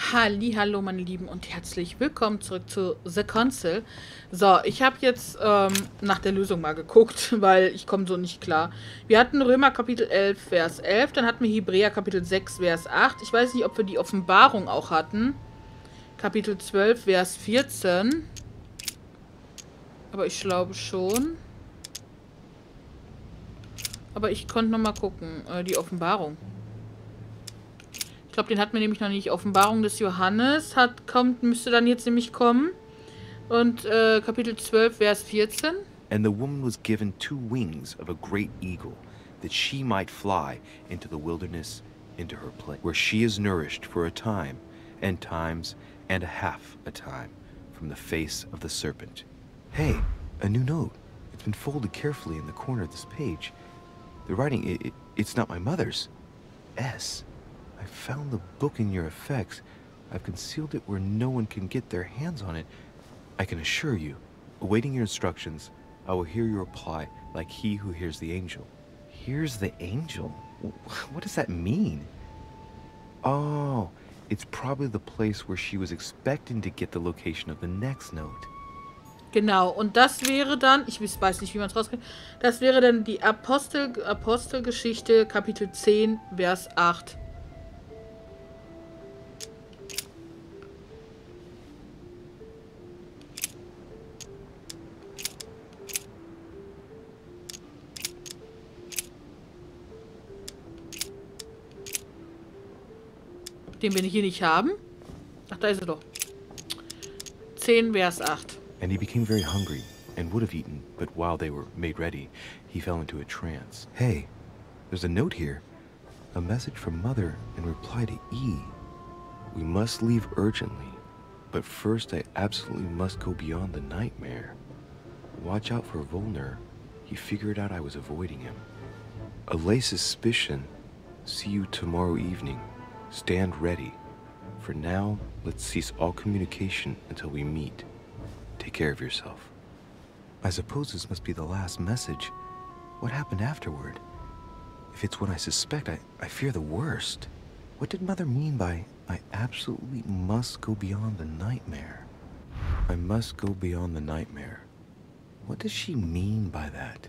Hallo, meine Lieben, und herzlich willkommen zurück zu The Council. So, ich habe jetzt nach der Lösung mal geguckt, weil ich komme so nicht klar. Wir hatten Römer Kapitel 11, Vers 11, dann hatten wir Hebräer Kapitel 6, Vers 8. Ich weiß nicht, ob wir die Offenbarung auch hatten. Kapitel 12, Vers 14. Aber ich glaube schon. Aber ich konnte noch mal gucken, die Offenbarung. Ich glaube, den hatten wir nämlich noch nicht. Offenbarung des Johannes müsste dann jetzt nämlich kommen. Und Kapitel 12, Vers 14. And the woman was given 2 wings of a great eagle, that she might fly into the wilderness, into her place, where she is nourished for a time, and times, and a half a time, from the face of the serpent. Hey, a new note. It's been folded carefully in the corner of this page. The writing, it's not my mother's. S. I found the book in your effects. I've concealed it where no one can get their hands on it. I can assure you, awaiting your instructions, I will hear your reply like he who hears the angel. Hears the angel? What does that mean? Oh, it's probably the place where she was expecting to get the location of the next note. Genau, und das wäre dann, ich weiß nicht, wie man es rauskriegt, das wäre dann die Apostelgeschichte, Kapitel 10, Vers 8. Den wir hier nicht haben. Ach, da ist er doch. 10, Vers 8. And he became very hungry, and would have eaten, but while they were made ready, he fell into a trance. Hey, there's a note here. A message from Mother in reply to E. We must leave urgently, but first I absolutely must go beyond the nightmare. Watch out for Volner. He figured out I was avoiding him. Allay suspicion. See you tomorrow evening. Stand ready. For now, let's cease all communication until we meet. Take care of yourself. I suppose this must be the last message. What happened afterward? If it's what I suspect, I fear the worst. What did Mother mean by, I absolutely must go beyond the nightmare? I must go beyond the nightmare. What does she mean by that?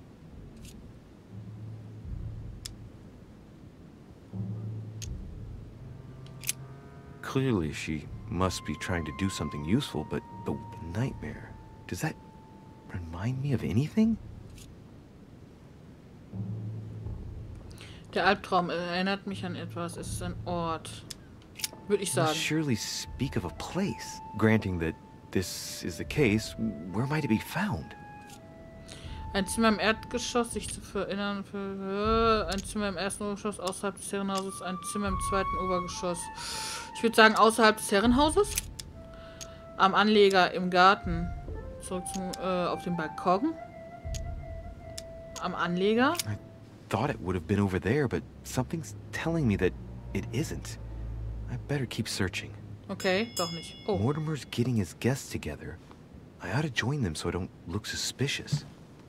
Clearly, she must be trying to do something useful, but the nightmare, does that remind me of anything? Der Albtraum erinnert mich an etwas. Es ist ein Ort. Würde ich sagen. Surely speak of a place. Granting that this is the case, where might it be found? Ein Zimmer im Erdgeschoss, sich zu verinnern. Ein Zimmer im ersten Obergeschoss, außerhalb des Herrenhauses. Ein Zimmer im zweiten Obergeschoss. Ich würde sagen, außerhalb des Herrenhauses. Am Anleger im Garten. Zurück auf den Balkon. Am Anleger. I thought it would have been over there, but something's telling me that it isn't. I better keep searching. Okay, doch nicht. Oh. Mortimer's getting his guests together. I ought to join them so I don't look suspicious.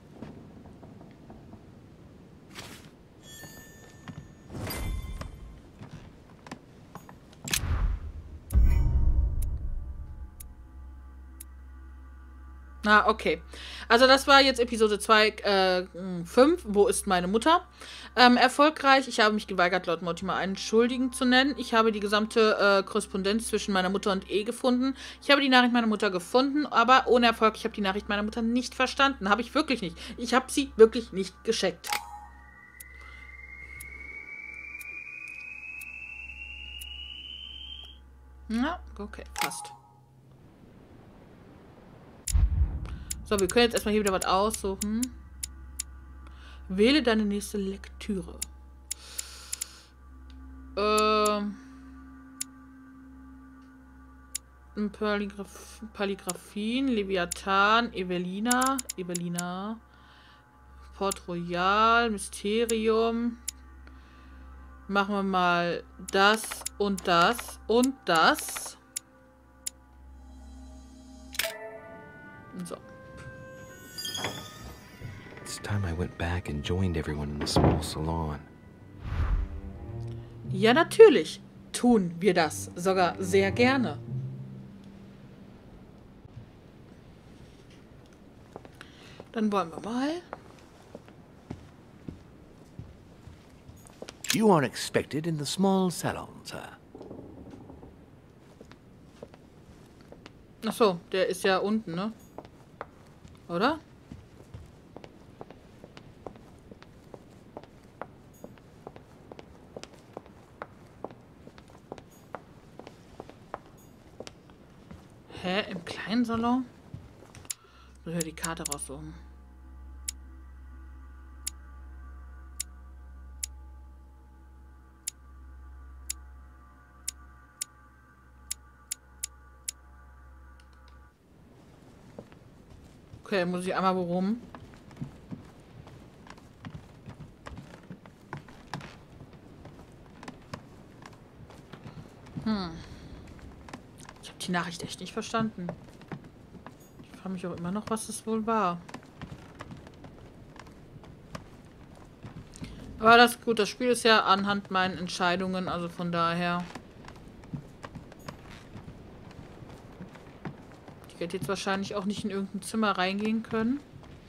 Ah, okay. Also das war jetzt Episode 5. Wo ist meine Mutter? Erfolgreich. Ich habe mich geweigert, Lord Mortimer einen Schuldigen zu nennen. Ich habe die gesamte Korrespondenz zwischen meiner Mutter und E gefunden. Ich habe die Nachricht meiner Mutter gefunden, aber ohne Erfolg. Ich habe die Nachricht meiner Mutter nicht verstanden. Habe ich wirklich nicht. Ich habe sie wirklich nicht gescheckt. Na, okay, fast. So, wir können jetzt erstmal hier wieder was aussuchen. Wähle deine nächste Lektüre. Polygraphien, Leviathan, Evelina, Port Royal, Mysterium. Machen wir mal das und das und das. So. It's time I went back and joined everyone in the small salon. Ja, natürlich. tun wir das sogar sehr gerne. Dann wollen wir mal. You are expected in the small salon, sir. Ach so, der ist ja unten, ne? Oder? Hä? Im kleinen Salon? Ich will die Karte raussuchen. Okay, muss ich einmal rum. Ich habe die Nachricht echt nicht verstanden. Ich frage mich auch immer noch, was das wohl war. Aber das gut, das Spiel ist ja anhand meinen Entscheidungen, also von daher. Ich werde jetzt wahrscheinlich auch nicht in irgendein Zimmer reingehen können.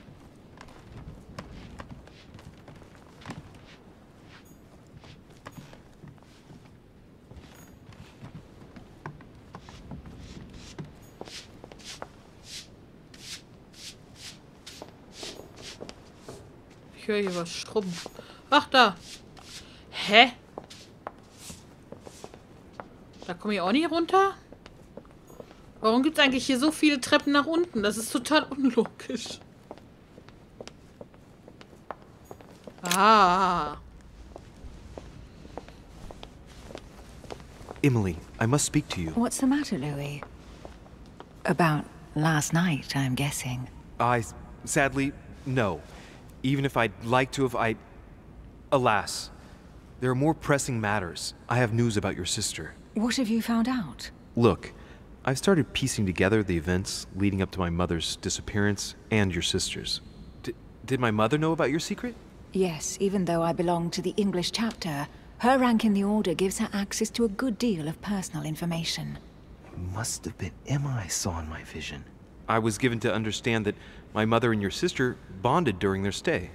Ich höre hier was strubben. Ach, da. Hä? Da komme ich auch nicht runter? Warum gibt es eigentlich hier so viele Treppen nach unten? Das ist total unlogisch. Ah. Emily, I must speak to you. What's the matter, Louis? About last night, I'm guessing. Sadly, no. Even if I'd like to have, alas, there are more pressing matters. I have news about your sister. What have you found out? Look, I've started piecing together the events leading up to my mother's disappearance and your sister's. Did my mother know about your secret? Yes, even though I belong to the English chapter, her rank in the Order gives her access to a good deal of personal information. It must have been Emma I saw in my vision. I was given to understand that my mother and your sister bonded during their stay.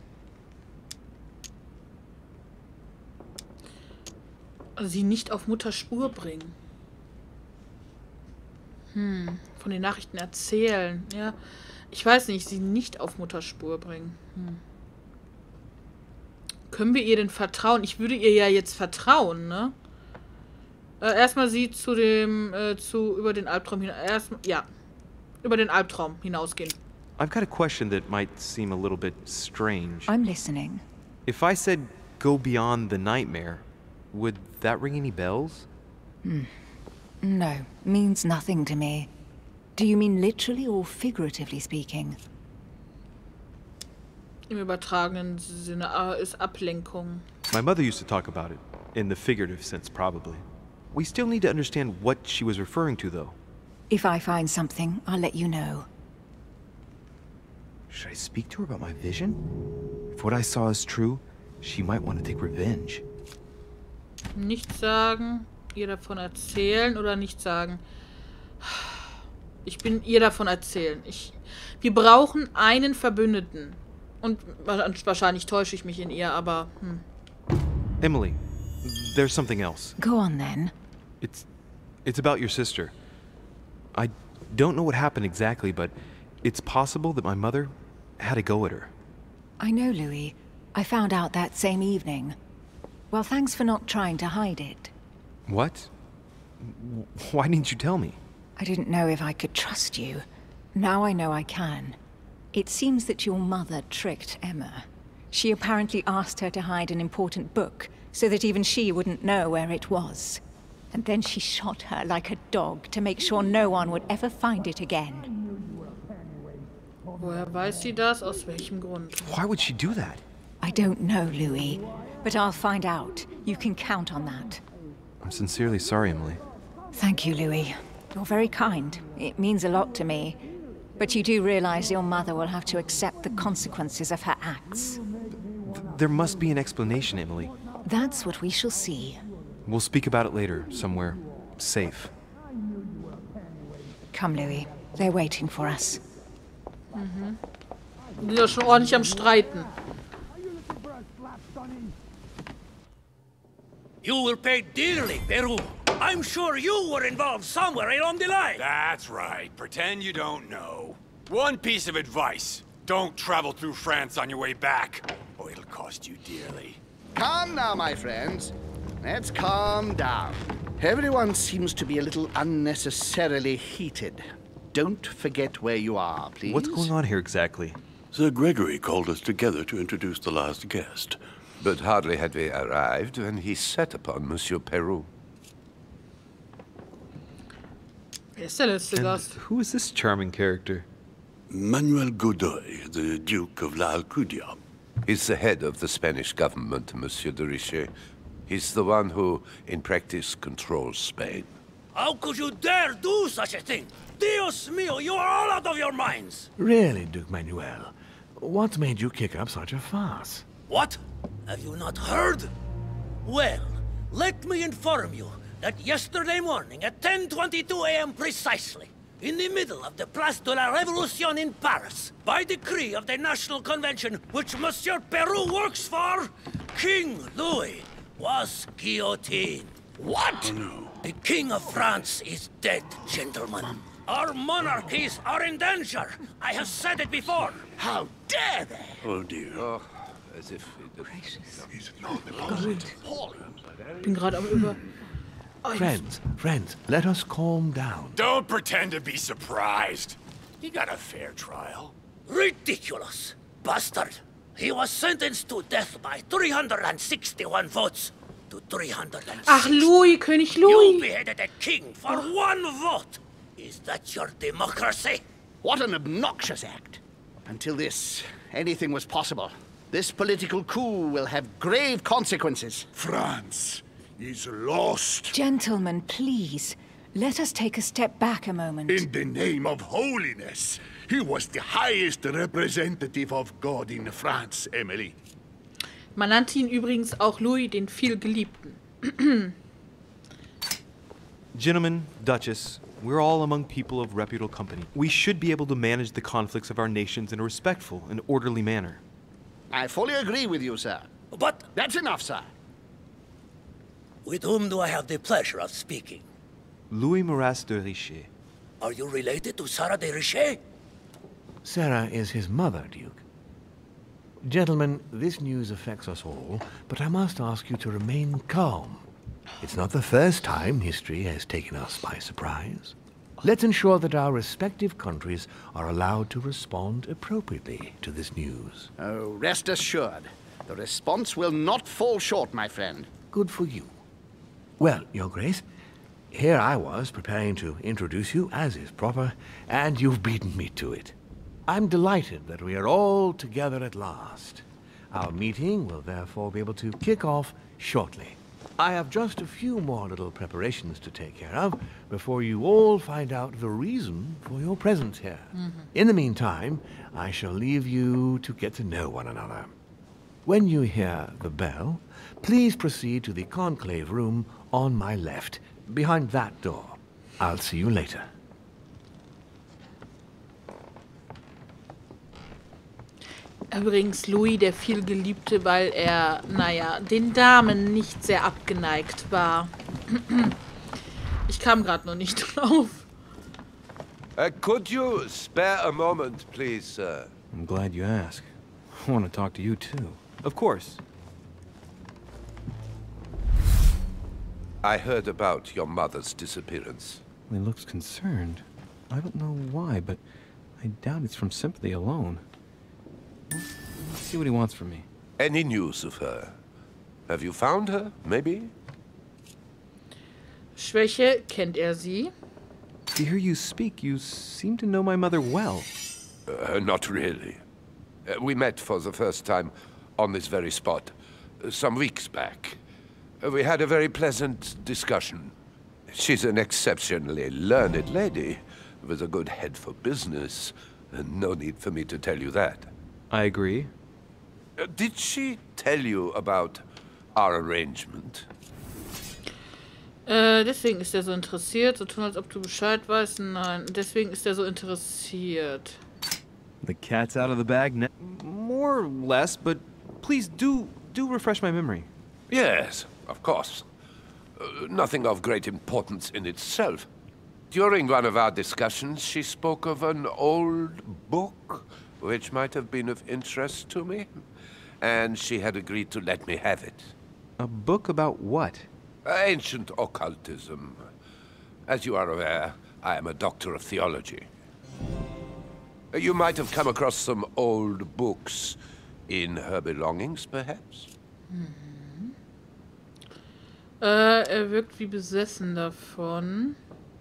Sie nicht auf Mutters Spur bringen. Von den Nachrichten erzählen. Ja, ich weiß nicht, sie nicht auf Mutters Spur bringen. Können wir ihr denn vertrauen? Ich würde ihr ja jetzt vertrauen, ne? Erstmal sie zu dem, über den Albtraum hinaus. Über den Albtraum hinausgehen. I've got a question that might seem a little bit strange. I'm listening. If I said go beyond the nightmare, would that ring any bells? No, means nothing to me. Do you mean literally or figuratively speaking? Im übertragenen Sinne ist Ablenkung. My mother used to talk about it, in the figurative sense probably. We still need to understand what she was referring to though. If I find something, I'll let you know. Should I speak to her about my vision? If what I saw is true, she might want to take revenge. Nichts sagen, ihr davon erzählen oder nichts sagen. Ich bin ihr davon erzählen. Wir brauchen einen Verbündeten. Und wahrscheinlich täusche ich mich in ihr, aber... Emily, there's something else. Go on then. It's about your sister. I don't know what happened exactly, but it's possible that my mother had a go at her. I know, Louis. I found out that same evening. Well, thanks for not trying to hide it. What? Why didn't you tell me? I didn't know if I could trust you. Now I know I can. It seems that your mother tricked Emma. She apparently asked her to hide an important book, so that even she wouldn't know where it was. And then she shot her like a dog to make sure no one would ever find it again. Woher weiß sie das? Aus welchem Grund? Why would she do that? I don't know, Louis. But I'll find out. You can count on that. I'm sincerely sorry, Emily. Thank you, Louis. You're very kind. It means a lot to me. But you do realize your mother will have to accept the consequences of her acts. There must be an explanation, Emily. That's what we shall see. We'll speak about it later, somewhere safe. Come, Louis. They're waiting for us. Die sind ja schon ordentlich am Streiten. You will pay dearly, Peru. I'm sure you were involved somewhere along the line. That's right. Pretend you don't know. One piece of advice. Don't travel through France on your way back, or it'll cost you dearly. Calm now, my friends. Let's calm down. Everyone seems to be a little unnecessarily heated. Don't forget where you are, please. What's going on here exactly? Sir Gregory called us together to introduce the last guest. But hardly had we arrived when he set upon Monsieur Peru. Wer ist der letzte Gast? Who is this charming character? Manuel Godoy, the Duke of La Alcudia. He's the head of the Spanish government, Monsieur de Richet. He's the one who, in practice, controls Spain. How could you dare do such a thing? Dios mío, you are all out of your minds. Really, Duke Manuel? What made you kick up such a fuss? What? Have you not heard? Well, let me inform you that yesterday morning at 10:22 a.m. precisely, in the middle of the Place de la Révolution in Paris, by decree of the National Convention which Monsieur Peru works for, King Louis was guillotined. What? Oh, no. The King of France is dead, gentlemen. Our monarchies are in danger. I have said it before. How dare they? Oh, dear. Oh, as if... Bin gerade am Über... Friends, let us calm down. Don't pretend to be surprised. He got a fair trial. Ridiculous! Bastard! He was sentenced to death by 361 votes to 306. Ach, Louis, König You Louis. beheaded a king for one vote! Is that your democracy? What an obnoxious act. Until this, anything was possible. This political coup will have grave consequences. France is lost. Gentlemen, please. Let us take a step back a moment. In the name of holiness. He was the highest representative of God in France, Emily. Man nannte ihn übrigens auch Louis den vielgeliebten. Gentlemen, Duchess, we're all among people of reputable company. We should be able to manage the conflicts of our nations in a respectful and orderly manner. I fully agree with you, sir. But That's enough, sir. with whom do I have the pleasure of speaking? Louis Maras de Richet. Are you related to Sarah de Richet? Sarah is his mother, Duke. Gentlemen, this news affects us all, but I must ask you to remain calm. It's not the first time history has taken us by surprise. Let's ensure that our respective countries are allowed to respond appropriately to this news. Oh, rest assured. The response will not fall short, my friend. Good for you. Well, Your Grace, here I was preparing to introduce you as is proper, and you've beaten me to it. I'm delighted that we are all together at last. Our meeting will therefore be able to kick off shortly. I have just a few more little preparations to take care of before you all find out the reason for your presence here. In the meantime, I shall leave you to get to know one another. When you hear the bell, please proceed to the conclave room on my left, behind that door. I'll see you later. Übrigens Louis der vielgeliebte, weil er, naja, den Damen nicht sehr abgeneigt war. Ich kam gerade noch nicht drauf. Could you spare a moment, please, sir? I'm glad you asked. I want to talk to you too. Of course. I heard about your mother's disappearance. He looks concerned. I don't know why, but I doubt it's from sympathy alone. Let's see what he wants from me. Any news of her? Have you found her, maybe? Schwäche, kennt er sie? To hear you speak, you seem to know my mother well. Not really. We met for the first time on this very spot some weeks back. We had a very pleasant discussion. She's an exceptionally learned lady with a good head for business. No need for me to tell you that. I agree. Did she tell you about our arrangement? Deswegen ist er so interessiert. So tun, als ob du Bescheid weißt. Nein, deswegen ist er so interessiert. The cat's out of the bag now. More or less, but please do refresh my memory. Yes, of course. Nothing of great importance in itself. During one of our discussions, she spoke of an old book, which might have been of interest to me, and she had agreed to let me have it. A book about what? Ancient occultism. As you are aware, I am a doctor of theology. You might have come across some old books in her belongings, perhaps? Er wirkt wie besessen davon.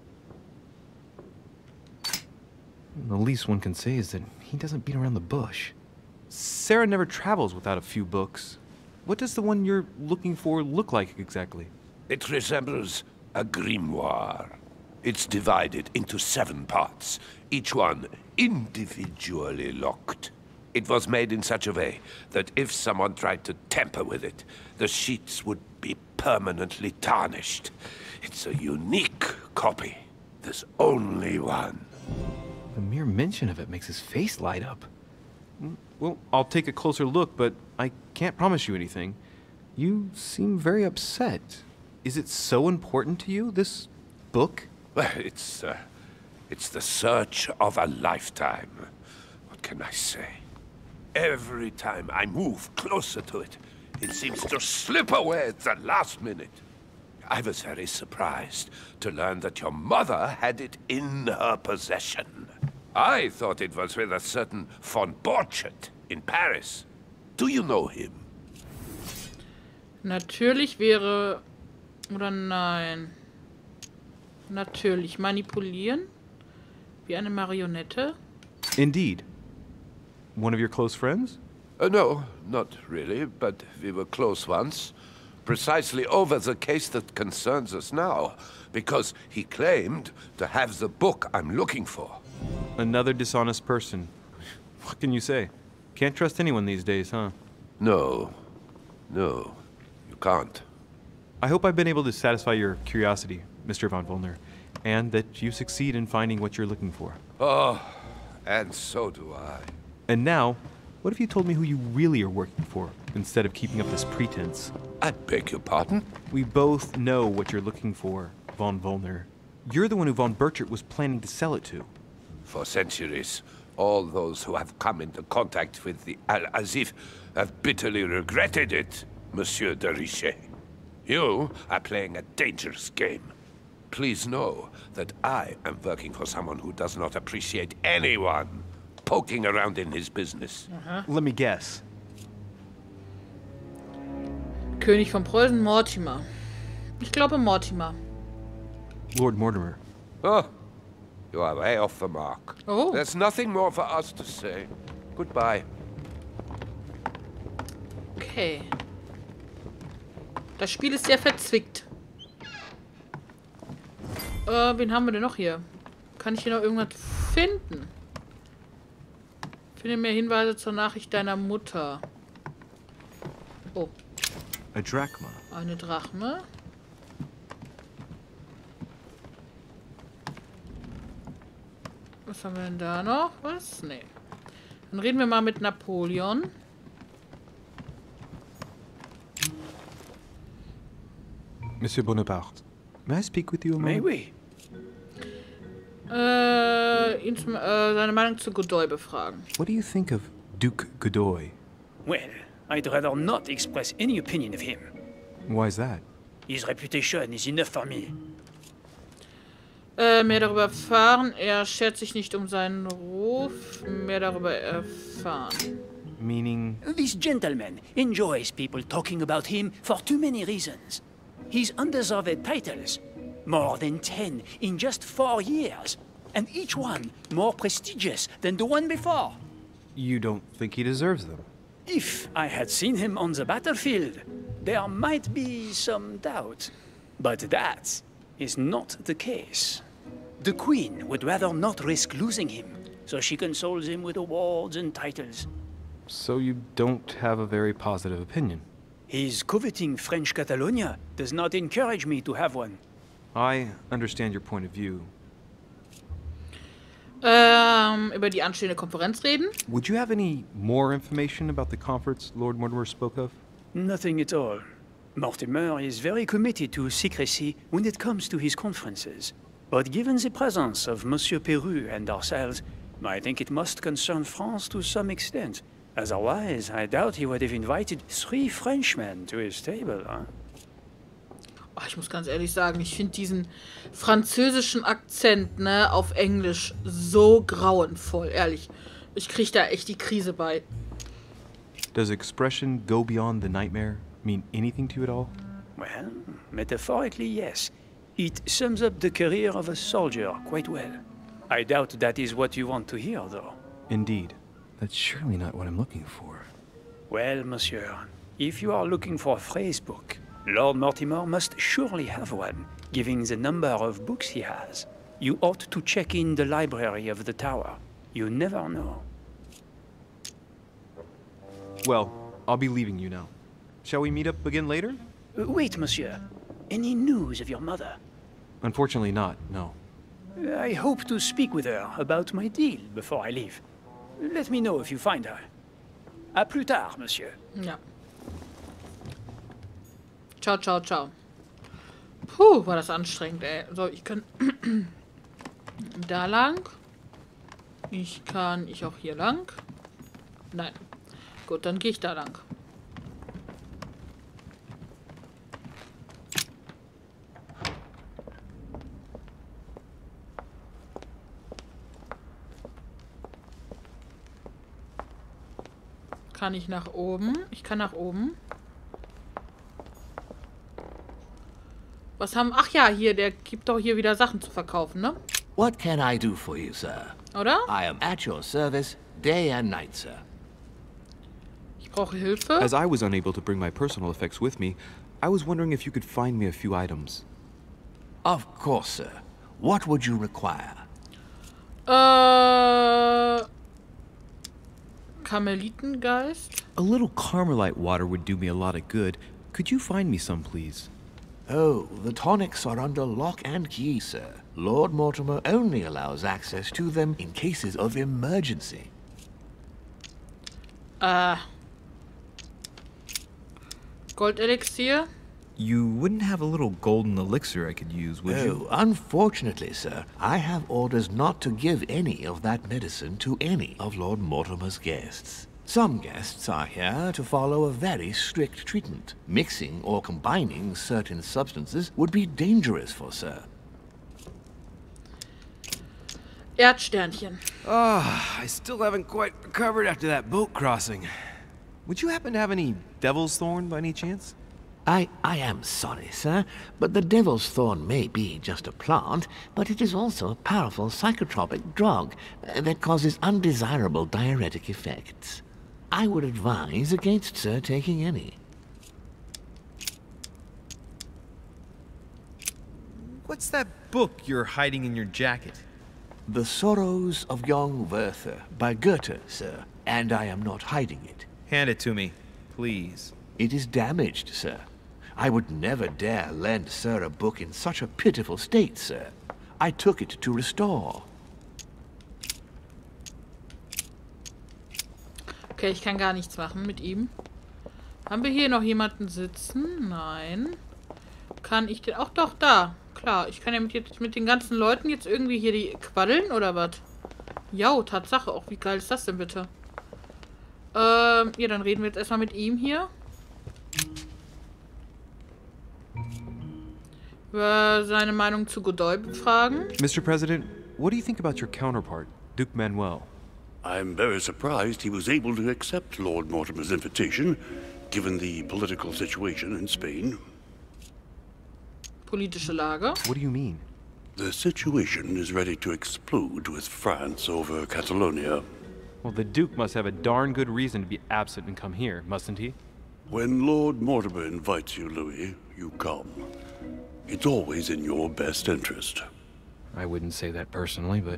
The least one can say is that he doesn't beat around the bush. Sarah never travels without a few books. What does the one you're looking for look like exactly? It resembles a grimoire. It's divided into 7 parts, each one individually locked. It was made in such a way that if someone tried to tamper with it, the sheets would be permanently tarnished. It's a unique copy. There's only one. The mere mention of it makes his face light up. Well, I'll take a closer look, but I can't promise you anything. You seem very upset. Is it so important to you, this book? Well, it's the search of a lifetime. What can I say? Every time I move closer to it, it seems to slip away at the last minute. I was very surprised to learn that your mother had it in her possession. I thought it was with a certain von Borchardt in Paris. Do you know him? Natürlich wäre... Oder nein. Natürlich. Manipulieren? Wie eine Marionette? Indeed. One of your close friends? No, not really, but we were close once. Precisely over the case that concerns us now, because he claimed to have the book I'm looking for. Another dishonest person. What can you say? Can't trust anyone these days, huh? No, you can't. I hope I've been able to satisfy your curiosity, Mr. von Wollner, and that you succeed in finding what you're looking for. Oh, and so do I. And now, what if you told me who you really are working for, instead of keeping up this pretense? I beg your pardon? We both know what you're looking for, von Wollner. You're the one who von Borchardt was planning to sell it to. For centuries, all those who have come into contact with the Al-Azif have bitterly regretted it, Monsieur de Richet. You are playing a dangerous game. Please know that I am working for someone who does not appreciate anyone poking around in his business. Let me guess. König von Preußen, Mortimer. Ich glaube Mortimer. Lord Mortimer. Oh, you are way off the mark. Oh. There's nothing more for us to say. Goodbye. Okay. Das Spiel ist sehr verzwickt. Wen haben wir denn noch hier? Kann ich hier noch irgendwas finden? Finde mehr Hinweise zur Nachricht deiner Mutter. Oh. A drachma. Eine Drachme. Was haben wir denn da noch? Was? Nee. Dann reden wir mal mit Napoleon. Monsieur Bonaparte, may I speak with you a moment? May we? Seine Meinung zu Godoy befragen. What do you think of Duke Godoy? Well, I'd rather not express any opinion of him. Why is that? His reputation is enough for me. Mehr darüber erfahren. Er schert sich nicht um seinen Ruf. Mehr darüber erfahren. Meaning? This gentleman enjoys people talking about him for too many reasons. He's undeserved titles. More than 10 in just 4 years. And each one more prestigious than the one before. You don't think he deserves them? If I had seen him on the battlefield, there might be some doubt. But that is not the case. The Queen would rather not risk losing him, so she consoles him with awards and titles. So you don't have a very positive opinion? His coveting French Catalonia does not encourage me to have one. I understand your point of view. Über die anstehende Konferenz reden. Would you have any more information about the conference Lord Mortimer spoke of? Nothing at all. Mortimer is very committed to secrecy when it comes to his conferences. But given the presence of Monsieur Peru and ourselves, I think it must concern France to some extent. Otherwise, I doubt he would have invited 3 Frenchmen to his table, huh? Oh, ich muss ganz ehrlich sagen, ich finde diesen französischen Akzent, ne, auf Englisch so grauenvoll, ehrlich. Ich kriege da echt die Krise bei. Does expression go beyond the nightmare mean anything to you at all? Well, metaphorically, yes. It sums up the career of a soldier quite well. I doubt that is what you want to hear, though. Indeed. That's surely not what I'm looking for. Well, monsieur, if you are looking for a phrase book, Lord Mortimer must surely have one, given the number of books he has. You ought to check in the library of the tower. You never know. Well, I'll be leaving you now. Shall we meet up again later? Wait, monsieur. Any news of your mother? Unfortunately not, no. I hope to speak with her about my deal before I leave. Let me know if you find her. À plus tard, monsieur. Ja. Ciao, ciao, ciao. Puh, war das anstrengend, ey. So, ich kann da lang. Ich auch hier lang. Nein. Gut, dann gehe ich da lang. Kann ich nach oben? Ich kann nach oben. Was haben... Ach ja, hier, der gibt doch hier wieder Sachen zu verkaufen, ne? What can I do for you, sir? Oder? I am at your service, day and night, sir. Ich brauche Hilfe. As I was unable to bring my personal effects with me, I was wondering if you could find me a few items. Of course, sir. What would you require? Karmelitengeist? A little Carmelite water would do me a lot of good. Could you find me some, please? Oh, the tonics are under lock and key, sir. Lord Mortimer only allows access to them in cases of emergency. Goldelixier? You wouldn't have a little golden elixir I could use, would you? Oh, unfortunately, sir, I have orders not to give any of that medicine to any of Lord Mortimer's guests. Some guests are here to follow a very strict treatment. Mixing or combining certain substances would be dangerous for sir. Erdsternchen. I still haven't quite recovered after that boat crossing. Would you happen to have any devil's thorn by any chance? I am sorry, sir, but the devil's thorn may be just a plant, but it is also a powerful psychotropic drug that causes undesirable diuretic effects. I would advise against sir taking any. What's that book you're hiding in your jacket? The Sorrows of Young Werther by Goethe, sir, and I am not hiding it. Hand it to me, please. It is damaged, sir. I would never dare lend sir a book in such a pitiful state, sir. I took it to restore. Okay, ich kann gar nichts machen mit ihm. Haben wir hier noch jemanden sitzen? Nein. Kann ich den... Auch doch, da. Klar, ich kann ja mit den ganzen Leuten jetzt irgendwie hier die quaddeln, oder was? Ja, Tatsache. Auch wie geil ist das denn bitte? Ja, dann reden wir jetzt erstmal mit ihm hier. Über seine Meinung zu Godoy befragen. Mr. President, what do you think about your counterpart, Duke Manuel? I'm very surprised he was able to accept Lord Mortimer's invitation, given the political situation in Spain. Politische Lage. What do you mean? The situation is ready to explode with France over Catalonia. Well, the Duke must have a darn good reason to be absent and come here, mustn't he? When Lord Mortimer invites you, Louis, you come. It's always in your best interest. I wouldn't say that personally, but...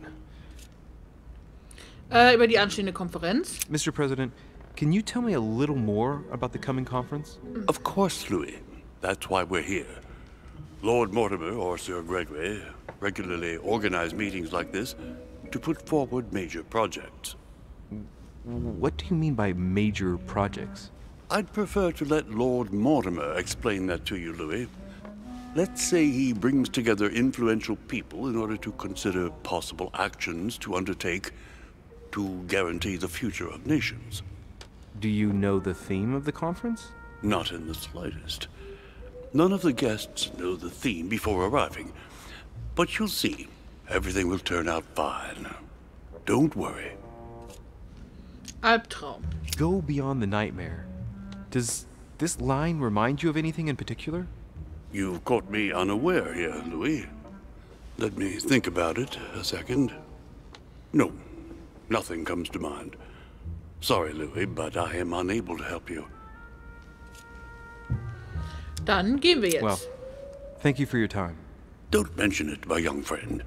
Über die anstehende Konferenz. Mr. President, can you tell me a little more about the coming conference? Of course, Louis. That's why we're here. Lord Mortimer or Sir Gregory regularly organize meetings like this to put forward major projects. What do you mean by major projects? I'd prefer to let Lord Mortimer explain that to you, Louis. Let's say he brings together influential people in order to consider possible actions to undertake to guarantee the future of nations. Do you know the theme of the conference? Not in the slightest. None of the guests know the theme before arriving. But you'll see, everything will turn out fine. Don't worry. Albtraum. Go beyond the nightmare. Does this line remind you of anything in particular? You've caught me unaware here, Louis. Let me think about it a second. No, nothing comes to mind. Sorry, Louis, but I am unable to help you. Dann gehen wir jetzt. Well, thank you for your time. Don't mention it, my young friend.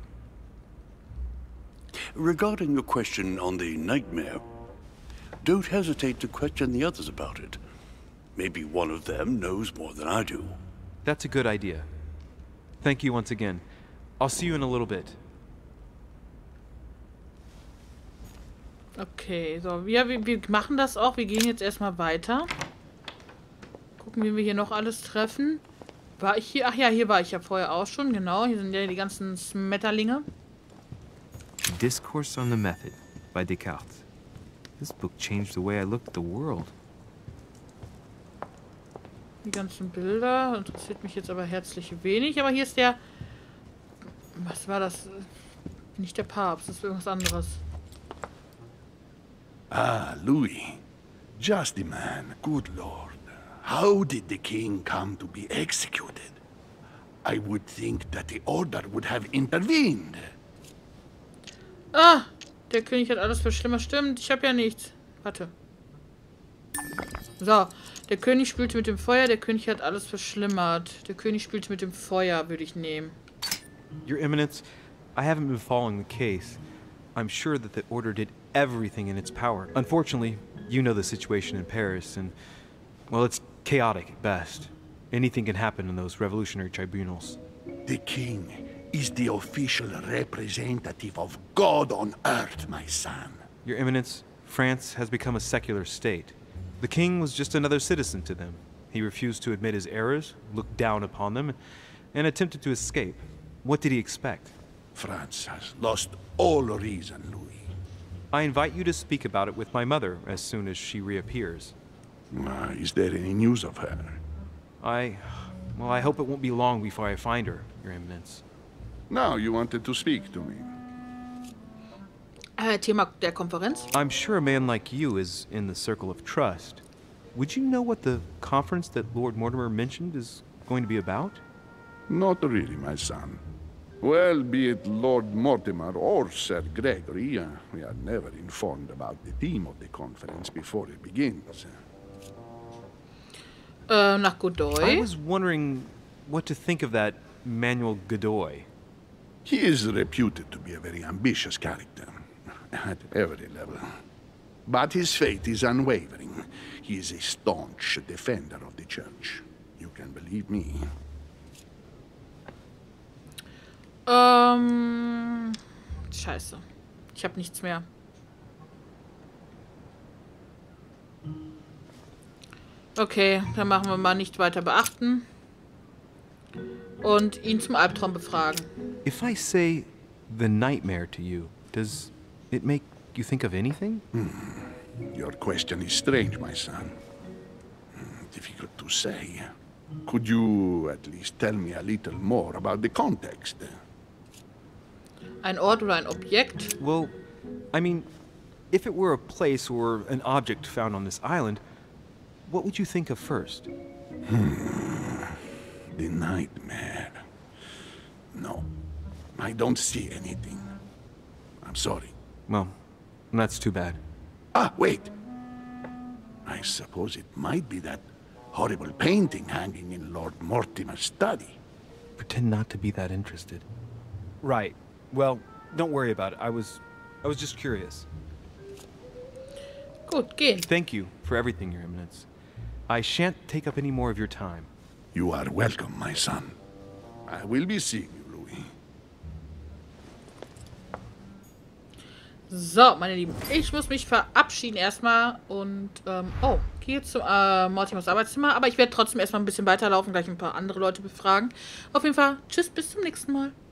Regarding your question on the nightmare, don't hesitate to question the others about it. Maybe one of them knows more than I do. That's a good idea. Thank you once again. I'll see you in a little bit. Okay, so wir machen das auch. Wir gehen jetzt erstmal weiter. Gucken, wie wir hier noch alles treffen. War ich hier? Ach ja, hier war ich ja vorher auch schon. Genau, hier sind ja die ganzen Smetterlinge. Discourse on the Method by Descartes. This book changed the way I looked at the world. Die ganzen Bilder. Interessiert mich jetzt aber herzlich wenig. Aber hier ist der... Was war das? Nicht der Papst, das ist irgendwas anderes. Ah, Louis. Just the man, good lord. How did the king come to be executed? I would think that the order would have intervened. Ah, der König hat alles verschlimmert. Stimmt, ich habe ja nichts. Warte. So, der König spielte mit dem Feuer, der König hat alles verschlimmert. Der König spielte mit dem Feuer, würde ich nehmen. Your Eminence, I haven't been following the case. I'm sure that the order did everything in its power. Unfortunately, you know the situation in Paris, and, well, it's chaotic at best. Anything can happen in those revolutionary tribunals. The king is the official representative of God on earth, my son. Your Eminence, France has become a secular state. The king was just another citizen to them. He refused to admit his errors, looked down upon them, and attempted to escape. What did he expect? France has lost all reason, Louis. I invite you to speak about it with my mother as soon as she reappears. Is there any news of her? Well, I hope it won't be long before I find her, Your Eminence. Now you wanted to speak to me. Thema der Konferenz? I'm sure a man like you is in the circle of trust. Would you know what the conference that Lord Mortimer mentioned is going to be about? Not really, my son. Well, be it Lord Mortimer or Sir Gregory, we are never informed about the theme of the conference before it begins. Nach Godoy. I was wondering what to think of that Manuel Godoy. He is reputed to be a very ambitious character, at every level. But his faith is unwavering. He is a staunch defender of the church. You can believe me. Scheiße. Ich habe nichts mehr. Okay, dann machen wir mal nicht weiter beachten. Und ihn zum Albtraum befragen. If I say the nightmare to you, does it make you think of anything? Your question is strange, my son. Difficult to say. Could you at least tell me a little more about the context? Ein Ort oder ein Objekt? Well, I mean, if it were a place or an object found on this island, what would you think of first? The nightmare. No, I don't see anything. I'm sorry. Well, that's too bad. Ah, wait. I suppose it might be that horrible painting hanging in Lord Mortimer's study. Pretend not to be that interested. Right. Well, don't worry about it. I was just curious. Gut, gehen. Thank you for everything, Your Eminence. I shan't take up any more of your time. You are welcome, my son. I will be seeing you, Louis. So, meine Lieben, ich muss mich verabschieden erstmal und, oh, gehe jetzt zu Mortimers Arbeitszimmer, aber ich werde trotzdem erstmal ein bisschen weiterlaufen, gleich ein paar andere Leute befragen. Auf jeden Fall, tschüss, bis zum nächsten Mal.